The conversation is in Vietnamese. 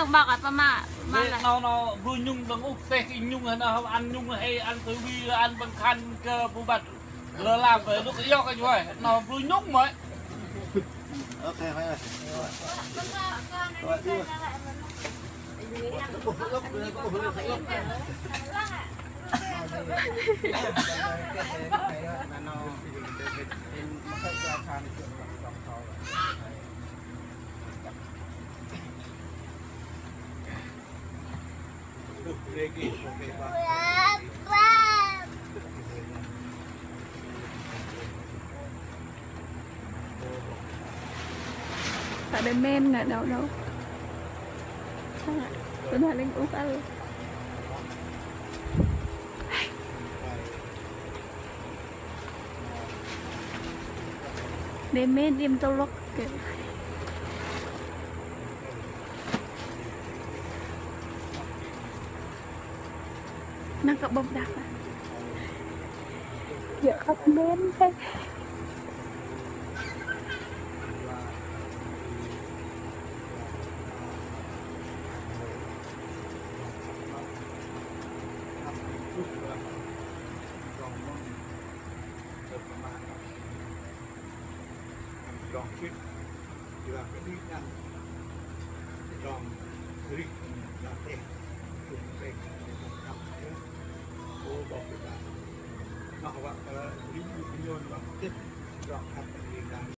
được bọc à mà nó vui nhung bằng úc xe cái nhung hay nó ăn nhung hay ăn tới vi ăn bằng khăn cơ bù bật lơ làm về lúc cái cái chú ơi nó vui nhung mới ok phải rồi tại đây men là đâu đâu tôi nói lên úp ăn để men im tao lóc kìa năng cặp bông đặc à giờ khóc men thế Rong chip, juga pendidikan, rong rik, latih, sumpek, oh bapak kita, nah waktu ribu milyon waktu rong pendidikan.